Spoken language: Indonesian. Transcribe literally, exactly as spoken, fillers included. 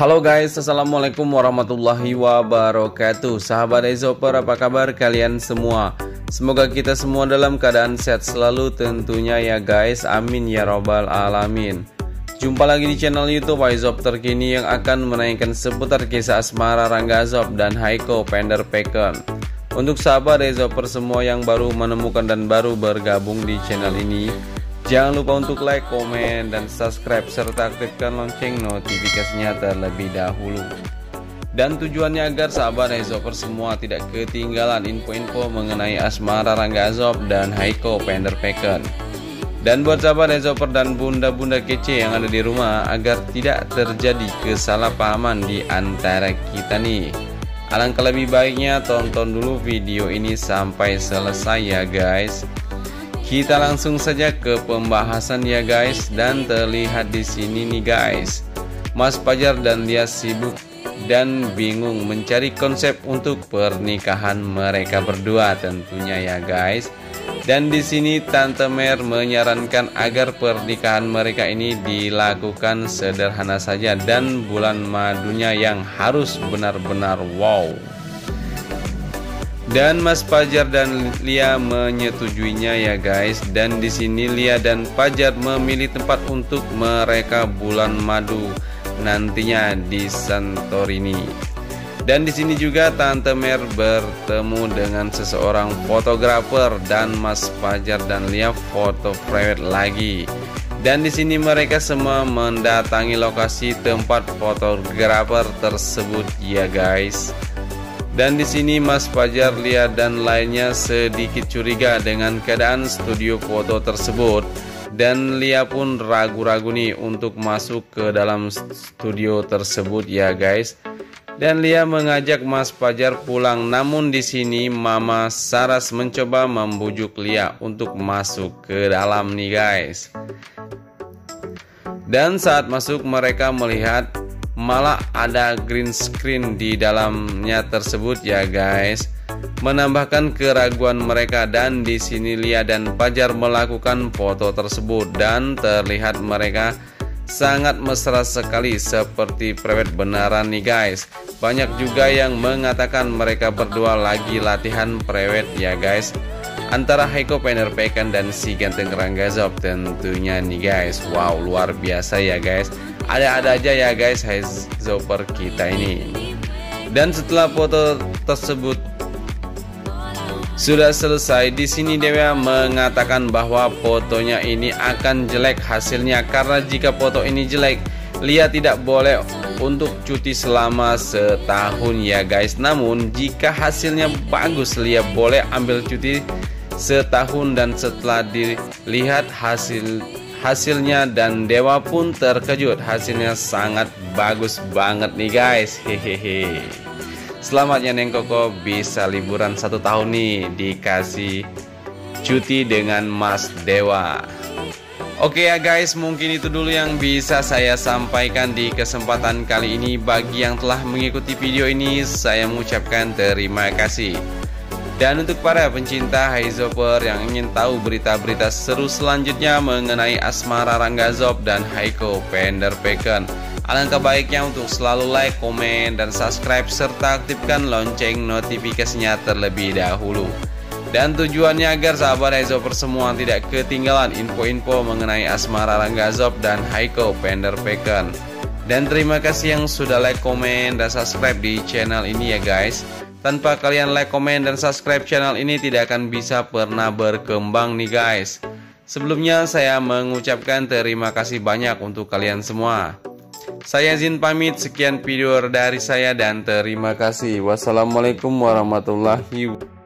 Halo guys, assalamualaikum warahmatullahi wabarakatuh. Sahabat Ezoper, apa kabar kalian semua? Semoga kita semua dalam keadaan sehat selalu tentunya ya guys. Amin ya robbal alamin. Jumpa lagi di channel YouTube Aizop terkini yang akan menaikkan seputar kisah asmara Rangga Azob dan Haiko Vanderpeken. Untuk sahabat Ezoper semua yang baru menemukan dan baru bergabung di channel ini, jangan lupa untuk like, komen, dan subscribe serta aktifkan lonceng notifikasinya terlebih dahulu. Dan tujuannya agar sahabat Ezoper semua tidak ketinggalan info-info mengenai asmara Rangga Azob dan Haiko Vanderpeken. Dan buat sahabat Ezoper dan bunda-bunda kece yang ada di rumah, agar tidak terjadi kesalahpahaman di antara kita nih, alangkah lebih baiknya tonton dulu video ini sampai selesai ya guys. Kita langsung saja ke pembahasan ya guys. Dan terlihat di sini nih guys, Mas Fajar dan Lia sibuk dan bingung mencari konsep untuk pernikahan mereka berdua tentunya ya guys. Dan di sini Tante Mer menyarankan agar pernikahan mereka ini dilakukan sederhana saja dan bulan madunya yang harus benar-benar wow. Dan Mas Fajar dan Lia menyetujuinya ya guys. Dan di sini Lia dan Fajar memilih tempat untuk mereka bulan madu nantinya di Santorini. Dan di sini juga Tante Mer bertemu dengan seseorang fotografer dan Mas Fajar dan Lia foto private lagi. Dan di sini mereka semua mendatangi lokasi tempat fotografer tersebut ya guys. Dan di sini Mas Fajar, Lia dan lainnya sedikit curiga dengan keadaan studio foto tersebut. Dan Lia pun ragu-ragu nih untuk masuk ke dalam studio tersebut ya guys. Dan Lia mengajak Mas Fajar pulang, namun di sini Mama Saras mencoba membujuk Lia untuk masuk ke dalam nih guys. Dan saat masuk mereka melihat malah ada green screen di dalamnya tersebut ya guys, menambahkan keraguan mereka. Dan di sini Lia dan Fajar melakukan foto tersebut dan terlihat mereka sangat mesra sekali seperti private beneran nih guys. Banyak juga yang mengatakan mereka berdua lagi latihan private ya guys, antara Haiko Vanderpeken dan si ganteng Rangga Azob tentunya nih guys. Wow, luar biasa ya guys. Ada-ada aja ya guys Ezoper kita ini. Dan setelah foto tersebut sudah selesai, di sini Dewa mengatakan bahwa fotonya ini akan jelek hasilnya, karena jika foto ini jelek, Lia tidak boleh untuk cuti selama setahun ya guys. Namun jika hasilnya bagus, Lia boleh ambil cuti setahun. Dan setelah dilihat hasil hasilnya, dan Dewa pun terkejut, hasilnya sangat bagus banget nih guys. Hehehe. Selamat ya Neng Koko, bisa liburan satu tahun nih, dikasih cuti dengan Mas Dewa. Oke ya guys, mungkin itu dulu yang bisa saya sampaikan di kesempatan kali ini. Bagi yang telah mengikuti video ini, saya mengucapkan terima kasih. Dan untuk para pencinta Ezoper yang ingin tahu berita-berita seru selanjutnya mengenai asmara Rangga Azob dan Haiko Vanderpeken, alangkah baiknya untuk selalu like, komen, dan subscribe serta aktifkan lonceng notifikasinya terlebih dahulu. Dan tujuannya agar sahabat Ezoper semua tidak ketinggalan info-info mengenai asmara Rangga Azob dan Haiko Vanderpeken. Dan terima kasih yang sudah like, komen, dan subscribe di channel ini ya guys. Tanpa kalian like, komen, dan subscribe, channel ini tidak akan bisa pernah berkembang nih guys. Sebelumnya saya mengucapkan terima kasih banyak untuk kalian semua. Saya izin pamit, sekian video dari saya dan terima kasih. Wassalamualaikum warahmatullahi wabarakatuh.